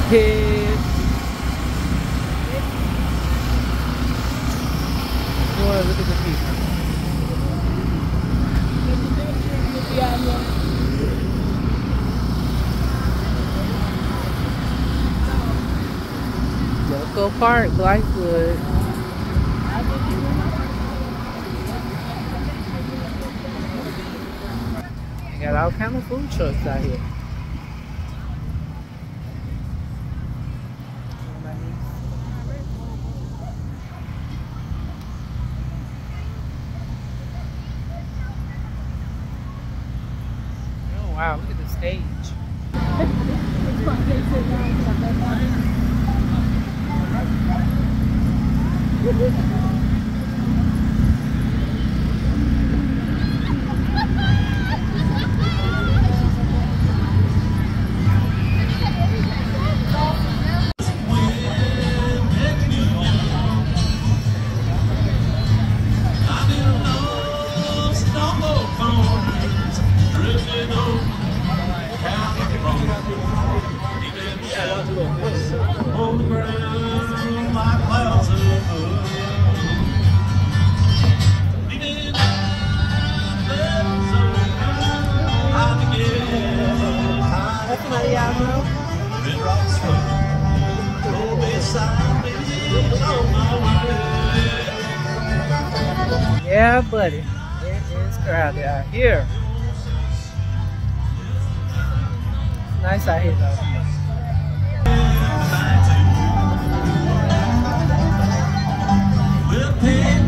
Head. Boy, look at the people. Local Park, Blythewood. They got all kind of food trucks out here. Oh wow, look at the stage. Yeah, buddy. It is crowded out here. It's nice out here though. We'll